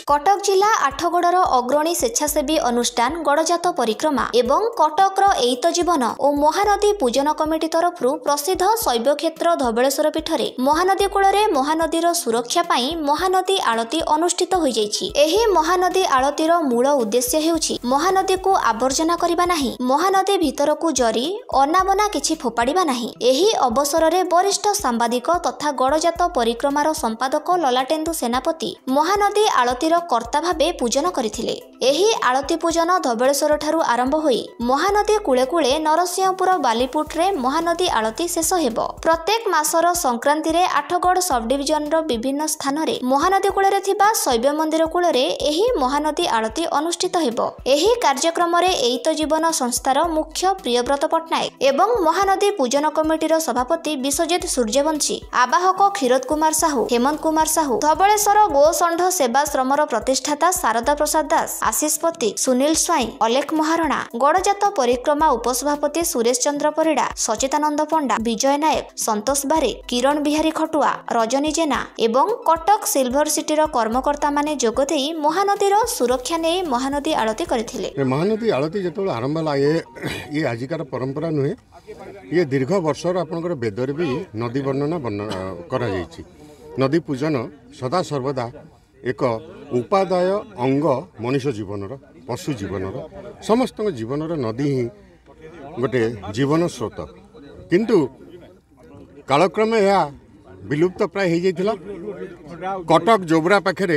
कटक जिला आठगड़र अग्रणी स्वेच्छासेवी अनुष्ठान गड़जात परिक्रमा एवं कटकर एईत जीवन और महानदी पूजन कमिटी तरफ प्रसिद्ध शैव क्षेत्र धबलेश्वर पीठरे महानदी कूଳରେ महानदीर सुरक्षा पाई महानदी आळती अनुष्ठित होई जाइछि। एही महानदी आळतीर मूल उद्देश्य हेउछि महानदी को आवर्जना करिबा नाही, महानदी भितरकू जरी अनाबना किछि फोपाड़िबा नाही। एही अवसररे वरिष्ठ सांबादिक तथा गड़जात परिक्रमार संपादक ललाटेन्दु सेनापति महानदी आळतीर कर्ता भावे पूजन करथिले। एही आळती पूजन धबलेश्वर ठारू आरंभ होई महानदी कूळे कूळे नरसिंहपुर बालीपुटरे महानदी आळती शेष हेबो। प्रत्येक मासर संक्रांति रे आठगड़ सब डिविजन रो विभिन्न स्थान रे महानदी कूळे थिबा शैव मंदिर कूळे एही महानदी आळती अनुष्ठित हेबो। एही कार्यक्रम रे एईत जीवन संस्थार मुख्य प्रियव्रत पट्टनायक एवं महानदी पूजन कमिटीर सभापति विश्वजित सूर्यवंशी, आवाहक क्षीरोद कुमार साहू, हेमंत कुमार साहू, धबलेश्वर गोसंढ सेवाश्रमर प्रतिष्ठाता शारदा प्रसाद दास, आशीष पति, सुनील स्वाई, अलेख महारणा, गड़जात परिक्रमा उपसभापति सुरेश चंद्र परिड़ा, सचितानंद पंडा, विजय नायक, संतोष बारे, किरण बिहारी खटुआ, रजनी जेना एवं कटक सिल्वर सिटीर कर्मकर्ता माने जोग देई महानदीर सुरक्षा नै महानदी आळती करथिले। महानदी आळती जेतबेले आरंभ होला ये आजिकार परंपरा नुहे, ये दीर्घ वर्षर आपनकर वेदर भी नदी वर्णना करा जायछि। नदी पूजन सदा सर्वदा एक उपादाय अंग मनुष्य जीवनर, पशु जीवनर, समस्त जीवनर नदी ही गोटे जीवन स्रोत, किंतु कालक्रमे यह विलुप्त प्राय हो जाइथिला। कटक जोबरा पाखरे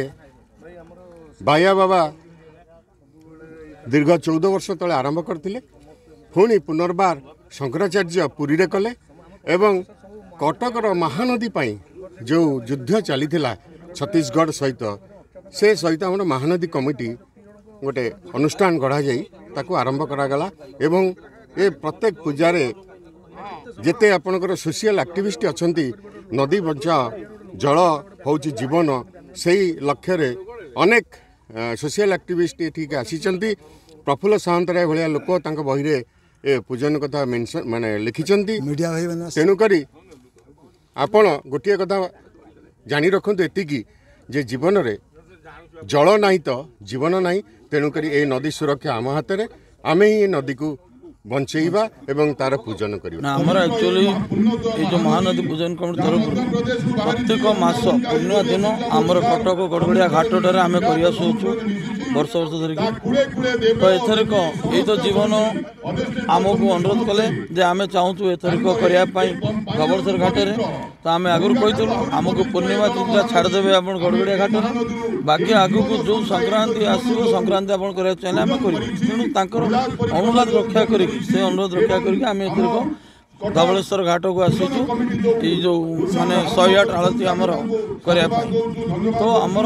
बाया बाबा दीर्घ 14 वर्ष तले आरंभ करथिले, पुणी पुनर्बार शंकराचार्य पुरी रे कले एवं कटकर महानदी पाई जो युद्ध चलीथिला छत्तीसगढ़ सहित से सहित हम महानदी कमिटी गोटे अनुष्ठान गढ़ा जाई ताकू आरंभ करागला एवं ये प्रत्येक पूजारे जेते आपनकर सोशल एक्टिविस्ट अछंती नदी बंचा जल होउची जीवन से लक्ष्य रे अनेक सोशल एक्टिविस्ट एठिक आसीचंती। प्रफुल्ल सावंतराय भलिया लोक तांक बही रे ए पूजन कथा मेंशन माने लिखिचंती मीडिया भाई बना। तेनु करी आपण गोटिए कथा जानी रखंतु एतिकी जे जीवन रे जल नाही तो जीवन नाही, तेणुक ये नदी सुरक्षा आम हाथ में, आम ही नदी को बंचेबा एवं तार पूजन करबा। हमर एक्चुअली ये जो महानदी पूजन कमिटी तरफ प्रत्येक मास पूर्णिमा दिन आमर कटक गड़गड़िया घाटटारे आम कर वर्ष वर्ष धरिकी। तो एथरिक ये तो जीवन आमको अनुरोध कले जे आम चाहूँ एथरिक करने धबलेश्वर घाटे तो आम आगुरी कही आमको पूर्णिमा दिन छाड़देवे आप गड़गड़िया घाटे, बाकी आगू को जो संक्रांति आसो संक्रांति आप चाहिए आम कर तेणु अनुरोध रक्षा कर से अनुरोध रक्षा करके आम एथरिक धबलेश्वर घाट को आसीचु ये जो माने 108 आळती आमर करने। तो आमर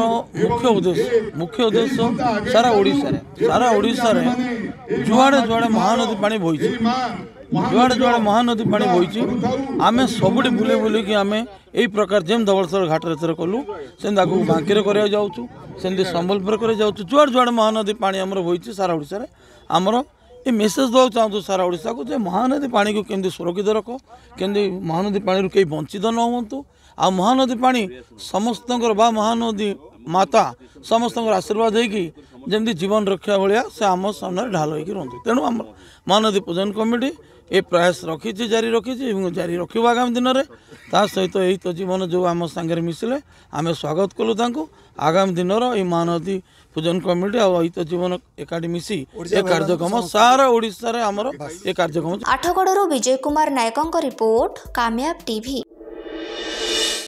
मुख्य उद्देश्य सारा ओडिशा रे जुआड़े जुआड़े महानदी पानी बोईची, जुआड़े जुआड़े महानदी पानी बोईची, आमे सबुठी बुले बुले कि आमे यही प्रकार जेम धबलेश्वर घाट रे कलु से बांकी करे जाऊँ से संबलपुर करे जाऊँ जुआड़े जुआड़े महानदी पानी आमर बोईची सारा ओडिशा रे। आमर ये मेसेज देवा चाहूँ सारा ओडिशा को जे महानदी पानी को केमती सुरक्षित रख, केमती महानदी पानी कहीं वंचित न हुंतु, आ महानदी पानी समस्त बा महानदी माता समस्त आशीर्वाद होगी जमी जीवन रक्षा भाया से आम सामने ढाल होकर रुहतु। तेणु आम महानदी पूजन कमिटी ये प्रयास रखी जारी रखी जारी रख आगामी दिन में ता सहित यही तो जीवन जो आम सांगे मिसिले आम स्वागत कलु तांको। आगामी दिन ये महानदी पूजन कमिटी और यही तो जीवन एकाठी मिसी ये कार्यक्रम सारा ओडिशा रे आमर ये कार्यक्रम। आठगड़रू विजय कुमार नायकों रिपोर्ट, कामयाब टीवी।